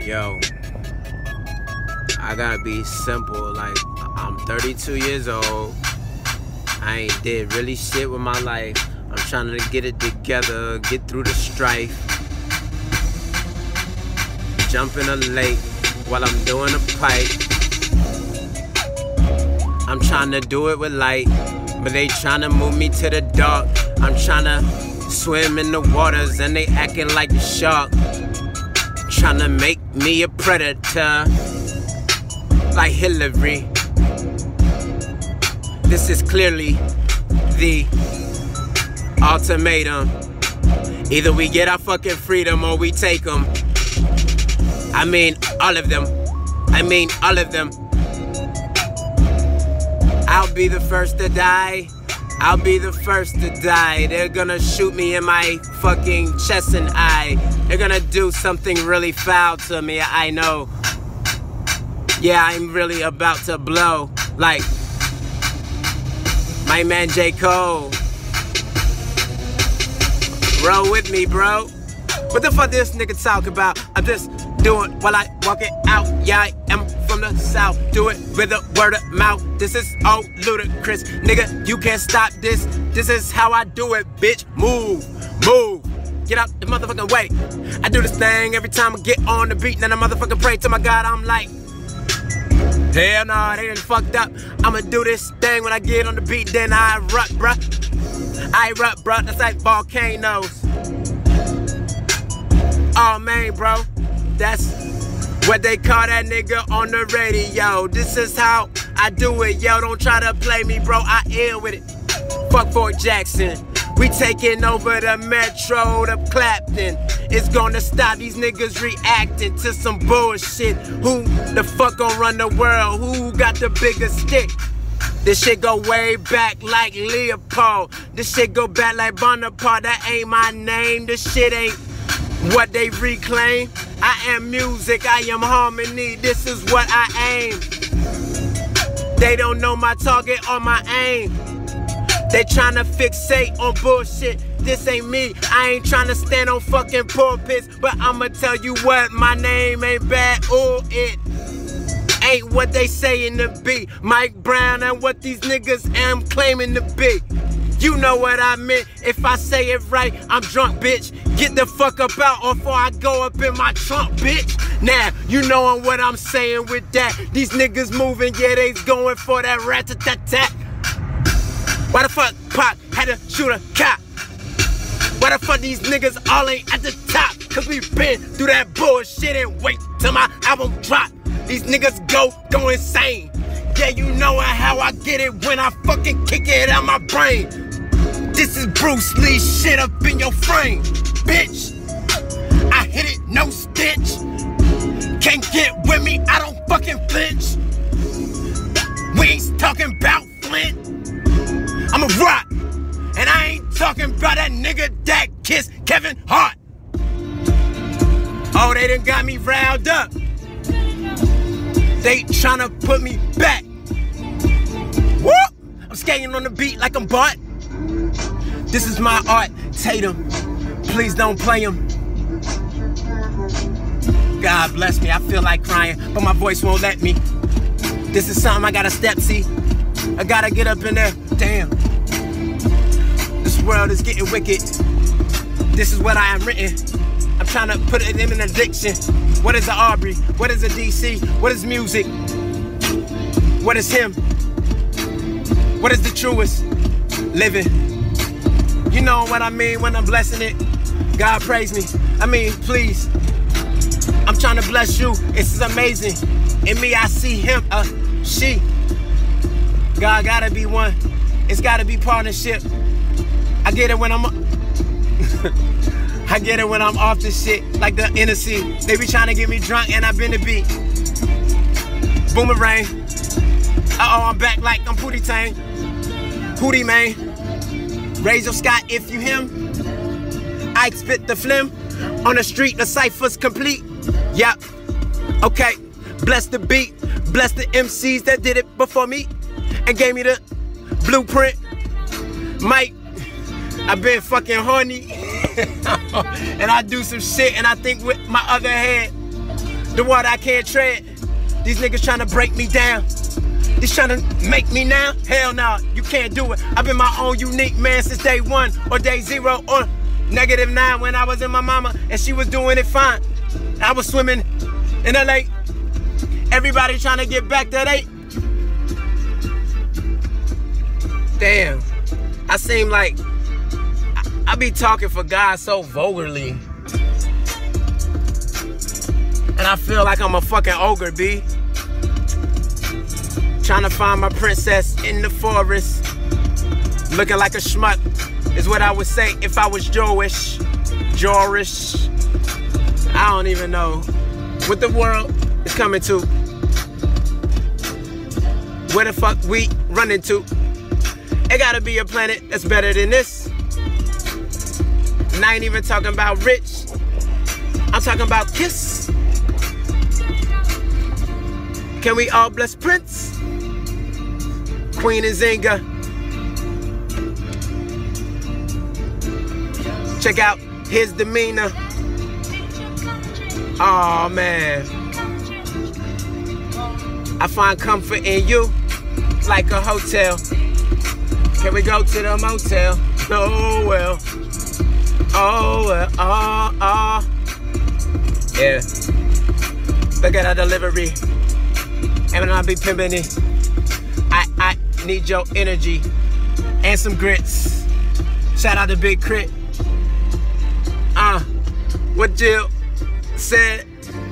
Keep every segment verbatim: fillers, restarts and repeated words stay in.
Yo, I gotta be simple. Like, I'm thirty-two years old. I ain't did really shit with my life. I'm trying to get it together, get through the strife. Jump in a lake while I'm doing a pipe. I'm trying to do it with light, but they trying to move me to the dark. I'm trying to swim in the waters and they acting like a shark. Trying to make me a predator, like Hillary. This is clearly the ultimatum. Either we get our fucking freedom or we take them. I mean all of them. I mean all of them. I'll be the first to die. I'll be the first to die. They're gonna shoot me in my fucking chest and eye. They're gonna do something really foul to me, I know. Yeah, I'm really about to blow. Like my man J. Cole. Roll with me, bro. What the fuck this nigga talk about? I'm just doing while I walk it out. Yeah, I am from the south. Do it with a word of mouth. This is all ludicrous. Nigga, you can't stop this. This is how I do it, bitch. Move, move. Get out the motherfucking way. I do this thing every time I get on the beat. Then I motherfucking pray to my God. I'm like, hell no, they done fucked up. I'ma do this thing when I get on the beat. Then I erupt, bruh. I erupt, bruh. That's like volcanoes. Oh man, bro, that's what they call that nigga on the radio. This is how I do it, yo. Don't try to play me, bro. I ill with it. Fuck Fort Jackson. We taking over the metro to Clapton. It's gonna stop these niggas reacting to some bullshit. Who the fuck gon' run the world? Who got the biggest stick? This shit go way back like Leopold. This shit go back like Bonaparte. That ain't my name. This shit ain't what they reclaim. I am music, I am harmony. This is what I aim. They don't know my target or my aim. They tryna fixate on bullshit. This ain't me. I ain't tryna stand on fucking pulpits. But I'ma tell you what, my name ain't bad. Ooh, it ain't what they saying to be. Mike Brown and what these niggas am claiming to be. You know what I meant. If I say it right, I'm drunk, bitch. Get the fuck up out or before I go up in my trunk, bitch. Now, you knowin' what I'm saying with that. These niggas moving, yeah, they's going for that rat-a-tat-tat. Why the fuck Pop had to shoot a cop? Why the fuck these niggas all ain't at the top? Cause we been through that bullshit and wait till my album drop. These niggas go, go insane. Yeah, you know how I get it when I fucking kick it out my brain. This is Bruce Lee shit up in your frame, bitch. I hit it, no stitch. Can't get with me, I don't fucking flinch. We ain't talking about Flint. I'm a rock, and I ain't talking about that nigga that kissed Kevin Hart. Oh, they done got me riled up. They tryna put me back. Whoop! I'm skating on the beat like I'm Bart. This is my art, Tatum. Please don't play him. God bless me, I feel like crying, but my voice won't let me. This is something I gotta step see. I gotta get up in there. Damn. This world is getting wicked. This is what I am written. I'm trying to put it in an addiction. What is a Aubrey? What is a D C? What is music? What is him? What is the truest? Living. You know what I mean when I'm blessing it? God praise me. I mean, please. I'm trying to bless you. This is amazing. In me, I see him, uh, she. God gotta be one. It's gotta be partnership. I get it when I'm I get it when I'm off this shit, like the N S C. They be trying to get me drunk and I've been the beat. Boomerang. Uh-oh, I'm back like I'm Pootie Tang. Hootie, man. Raise your sky if you him. I spit the phlegm. On the street, the cipher's complete. Yep. Okay. Bless the beat. Bless the M Cs that did it before me and gave me the blueprint. Mike, I've been fucking horny. And I do some shit and I think with my other head. the water I can't tread. These niggas trying to break me down. These trying to make me now? Hell no, you can't do it. I've been my own unique man since day one, or day zero, or negative nine when I was in my mama and she was doing it fine. I was swimming in the lake. Everybody trying to get back that eight. Damn, I seem like I, I be talking for God so vulgarly. And I feel like I'm a fucking ogre, B. Trying to find my princess in the forest. Looking like a schmuck is what I would say if I was Jewish. Jewish. I don't even know what the world is coming to. Where the fuck we running to? It gotta be a planet that's better than this. And I ain't even talking about rich. I'm talking about Kiss. Can we all bless Prince? Queen Nzinga. Check out his demeanor. Oh man. I find comfort in you like a hotel. Can we go to the motel? Oh well. Oh well. Oh, oh. Yeah. Look at our delivery. And I'll be pimping it. I, I need your energy and some grits. Shout out to Big Crit. Uh, what Jill said.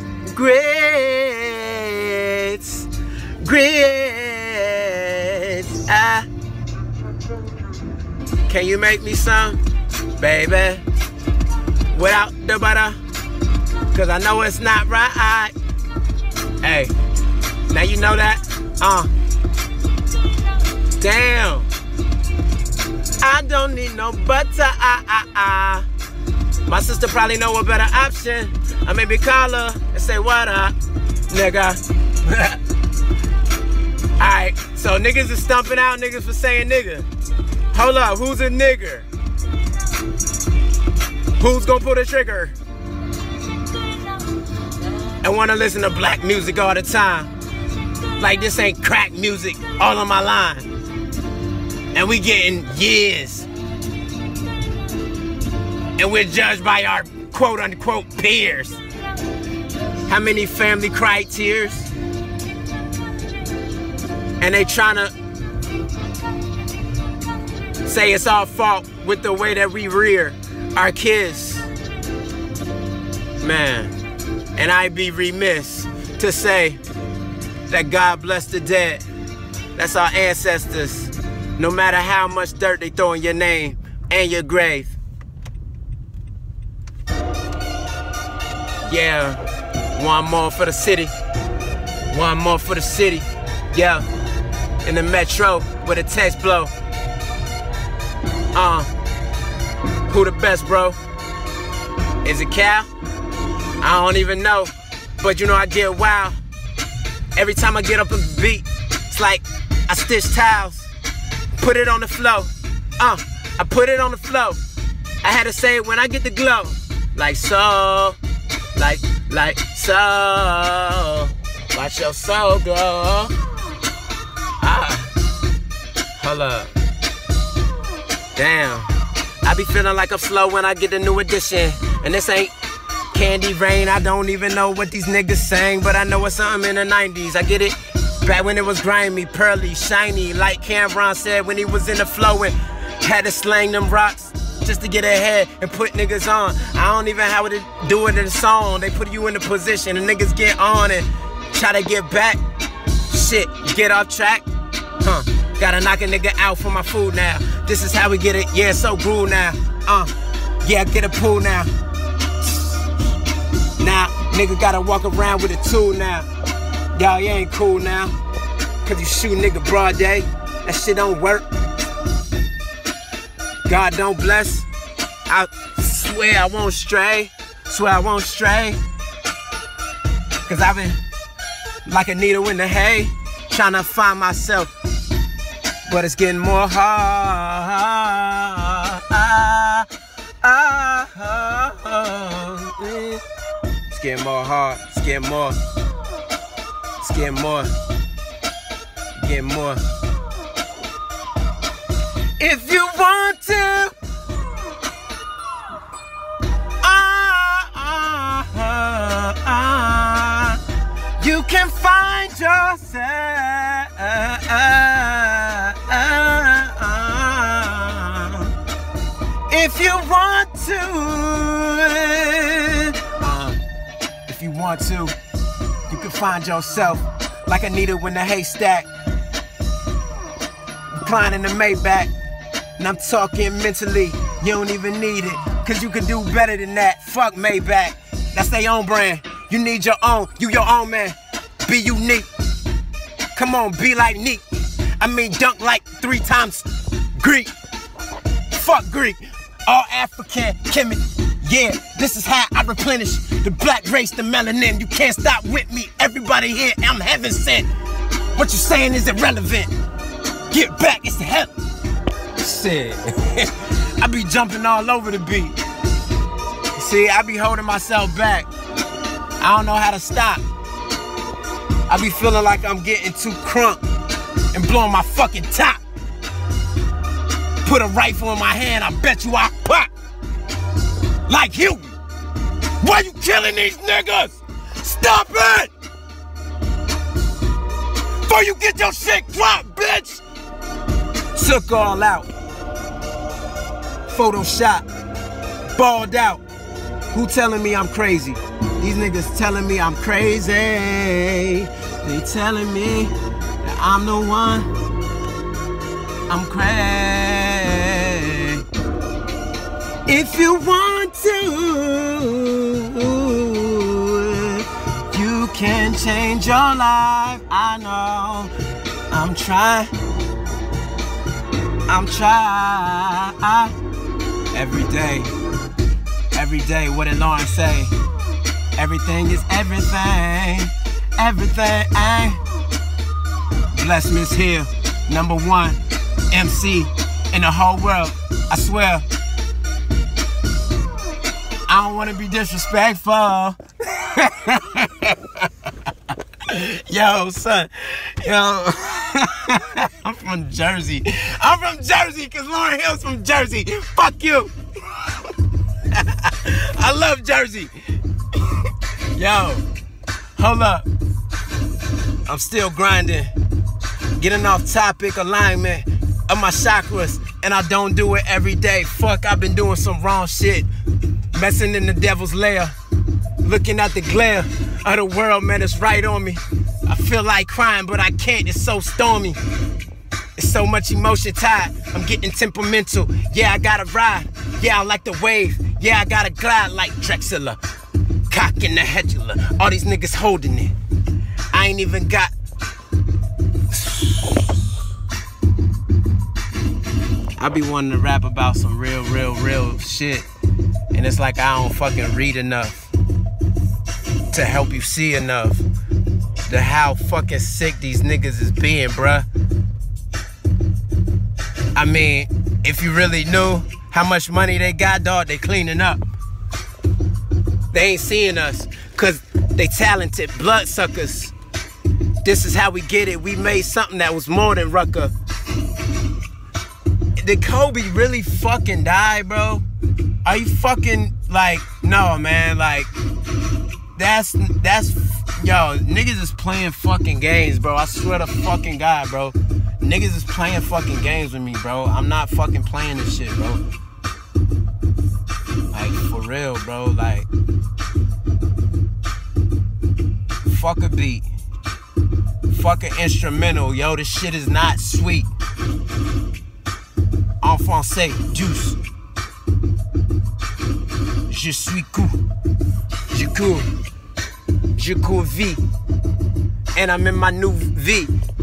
Grits. Grits. Ah. Can you make me some, baby? Without the butter. Cause I know it's not right. Hey. Now you know that? Uh. Damn. I don't need no butter. Ah, ah, ah. My sister probably know a better option. I maybe call her and say, what up, nigga? Alright, so niggas is stumping out niggas for saying nigga. Hold up, who's a nigger? Who's gonna pull the trigger? And wanna listen to black music all the time. Like this ain't crack music all on my line. And we getting years. And we're judged by our quote unquote peers. How many family cry tears? And they tryna say it's our fault with the way that we rear our kids. Man, and I'd be remiss to say that God bless the dead. That's our ancestors. No matter how much dirt they throw in your name and your grave. Yeah, one more for the city. One more for the city. Yeah, in the metro where the text blow. Uh, who the best, bro? Is it Cal? I don't even know, but you know I get wild. Every time I get up and beat, it's like I stitch towels, put it on the floor. Uh, I put it on the floor. I had to say it when I get the glow. Like so, like, like so. Watch your soul glow. Ah, hold up. Damn. I be feeling like I'm slow when I get a new edition. And this ain't Candy Rain. I don't even know what these niggas sang, but I know it's something in the nineties. I get it back when it was grimy, pearly, shiny, like Cameron said when he was in the flow and had to slang them rocks just to get ahead and put niggas on. I don't even have to do it in a song. They put you in a position and niggas get on and try to get back. Shit, get off track. Huh, gotta knock a nigga out for my food now. This is how we get it, yeah, so groove now. Uh, yeah, get a pool now. Now, nigga gotta walk around with a tool now. Y'all, you ain't cool now. Cause you shoot nigga broad day. That shit don't work. God don't bless. I swear I won't stray. Swear I won't stray. Cause I've been like a needle in the hay, trying to find myself. But it's getting more hard. Ah, ah, ah, ah, ah. It's getting more hard. It's get more. Let's get more. Get more. If you want to, ah, ah, ah, ah, you can find yourself. Ah, ah, ah, ah, if you want to, uh, if you want to, you can find yourself like a needle in a haystack, reclining in the Maybach. And I'm talking mentally, you don't even need it, cause you can do better than that. Fuck Maybach, that's their own brand. You need your own, you your own man. Be unique, come on, be like Neek. I mean dunk like three times Greek. Fuck Greek, all African, Kemet. Yeah, this is how I replenish the black race, the melanin. You can't stop with me, everybody here, I'm heaven sent. What you saying is irrelevant. Get back, it's the hell. Shit, I be jumping all over the beat. See, I be holding myself back. I don't know how to stop. I be feeling like I'm getting too crunk and blowing my fucking top. Put a rifle in my hand, I bet you I pop. Like Hughie. Why you killing these niggas? Stop it! Before you get your shit dropped, bitch! Took all out. Photoshop. Balled out. Who telling me I'm crazy? These niggas telling me I'm crazy. They telling me that I'm the one. I'm crazy. If you want to, you can change your life. I know. I'm trying. I'm trying. Every day. Every day, what did Lauren say? Everything is everything. Everything. Bless Miss Hill, number one M C in the whole world. I swear. I don't want to be disrespectful. Yo, son. Yo. I'm from Jersey. I'm from Jersey because Lauryn Hill's from Jersey. Fuck you. I love Jersey. Yo, hold up. I'm still grinding. Getting off topic alignment of my chakras, and I don't do it every day. Fuck, I've been doing some wrong shit. Messing in the devil's lair. Looking at the glare of the world, man, it's right on me. I feel like crying, but I can't, it's so stormy. It's so much emotion tied, I'm getting temperamental. Yeah, I gotta ride, yeah, I like the wave. Yeah, I gotta glide like Drexler. Cock in the hedula, all these niggas holding it. I ain't even got... I be wanting to rap about some real, real, real shit. And it's like I don't fucking read enough to help you see enough to how fucking sick these niggas is being, bruh. I mean, if you really knew how much money they got, dog, they cleaning up. They ain't seeing us, cause they talented bloodsuckers. This is how we get it. We made something that was more than Rucker. Did Kobe really fucking die, bro? Are you fucking, like, no, man, like, that's, that's, yo, niggas is playing fucking games, bro. I swear to fucking God, bro. Niggas is playing fucking games with me, bro. I'm not fucking playing this shit, bro. Like, for real, bro, like, fuck a beat. Fuck an instrumental, yo, this shit is not sweet. En français, juice. Je suis cool. Je cool. Je cool V. And I'm in my new V.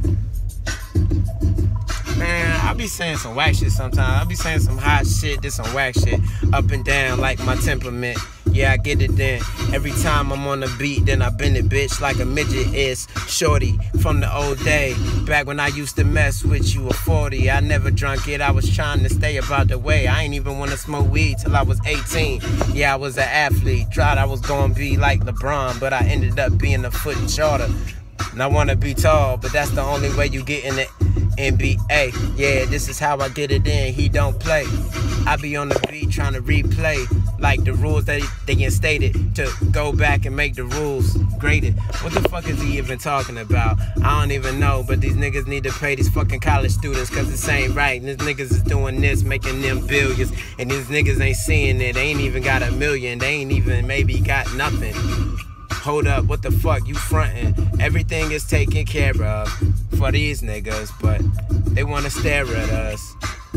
Man, I be saying some whack shit sometimes. I be saying some hot shit, this some whack shit. Up and down like my temperament. Yeah, I get it then. Every time I'm on the beat, then I bend it, bitch, like a midget is. Shorty from the old day, back when I used to mess with you, a forty. I never drunk it, I was trying to stay about the way. I ain't even wanna smoke weed till I was eighteen. Yeah, I was an athlete, tried I was gonna be like LeBron, but I ended up being a foot shorter. And I wanna be tall, but that's the only way you get in the N B A. Yeah, this is how I get it in, he don't play. I be on the beat trying to replay, like the rules that they instated, to go back and make the rules graded. What the fuck is he even talking about? I don't even know, but these niggas need to pay these fucking college students, cause this ain't right. And these niggas is doing this, making them billions, and these niggas ain't seeing it. They ain't even got a million, they ain't even maybe got nothing. Hold up, what the fuck, you frontin'? Everything is taken care of for these niggas, but they wanna stare at us.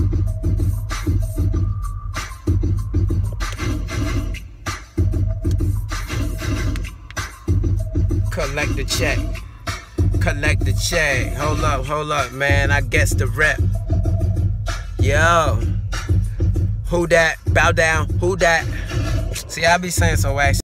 Collect the check, collect the check. Hold up, hold up, man, I guess the rep. Yo, who that? Bow down, who that? See, I be saying so actually.